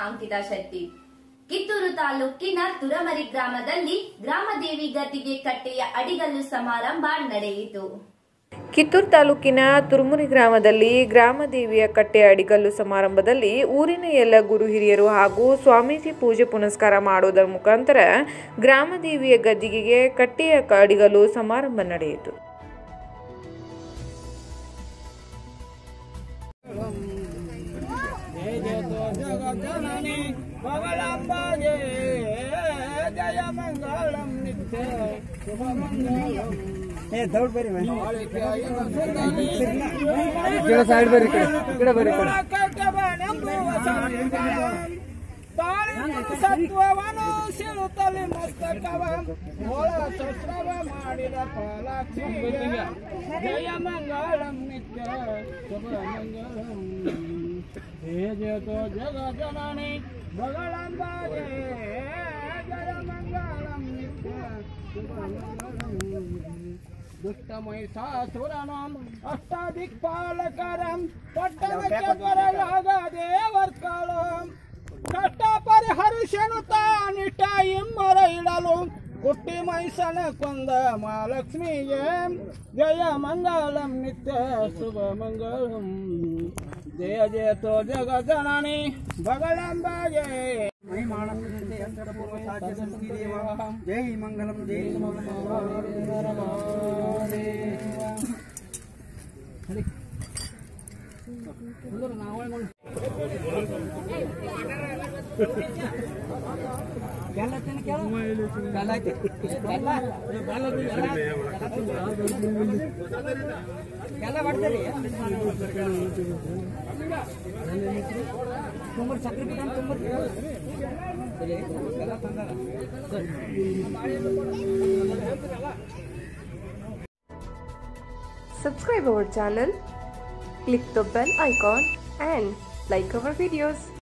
ಅಂಕಿತಾ ಶೆಟ್ಟಿ. ಕಿತ್ತೂರು ತಾಲೂಕಿನ ತುರಮರಿ ಗ್ರಾಮದಲ್ಲಿ ಗ್ರಾಮದೇವಿ ಗದ್ದಿಗೆ ಕಟ್ಟೆಯ ಅಡಿಗಲ್ಲು ಸಮಾರಂಭ ನಡೆಯಿತು. ಕಿತ್ತೂರು ತಾಲೂಕಿನ ತುರಮರಿ ಗ್ರಾಮದಲ್ಲಿ ಗ್ರಾಮದೇವಿಯ ಕಟ್ಟೆಯ ಅಡಿಗಲ್ಲು ಸಮಾರಂಭದಲ್ಲಿ ಊರಿನ ಎಲ್ಲ ಗುರು ಹಿರಿಯರು ಹಾಗೂ ಸ್ವಾಮೀಜಿ ಪೂಜೆ ಪುನಸ್ಕಾರ ಮಾಡುವುದರ ಮುಖಾಂತರ ಗ್ರಾಮದೇವಿಯ ಗದ್ದಿಗೆಗೆ ಕಟ್ಟೆಯ ಅಡಿಗಲ್ಲು ಸಮಾರಂಭ ನಡೆಯಿತು. दौड़ बरी साइड बरी बरी ಸತ್ವವನು ಸಿರುತ್ತಲಿ ಮಸ್ತಕವ ಮೊಳ ಶಸ್ತ್ರವ ಮಾಡಿದ ಫಲಾಕ್ಷಿ ಜಯ ಮಂಗಳಂ ನಿತ್ಯ ಶುಭ ಮಂಗಳಂ ಹೇ ಜಯತೋ ಜಗ ಜನನಿ ಬಗಳಂಬಾಗೆ ಜಯ ಮಂಗಳಂ ನಿತ್ಯ ಶುಭ ಮಂಗಳಂ ದುಷ್ಟ ಮಹಿಷಾಸುರನಂ ಅಷ್ಟದಿಕ್ಪಾಲಕರಂ ಪಟ್ಟವರ ದೇವರ್ಕಳಂ ಕಷ್ಟ ಪರಿಹರಿಸನು ತಾನಿಟ ಇಮ್ಮರ ಇಡಲು ಕುಟ್ಟಿ ಮೈಸನ ಕೊಂದ ಮಹಾಲಕ್ಷ್ಮಿಗೆ ಜಯ ಮಂಗಳಂ ನಿತ್ಯ ಶುಭ ಮಂಗಳಂ ಜಯ ಜಯತೋ ಜಗ ಜನನಿ ಬಗಳಂಬಾಗೆ ಜೈ ಮಂಗಲಂ ಜೈ Subscribe our channel, click the bell icon and like our videos.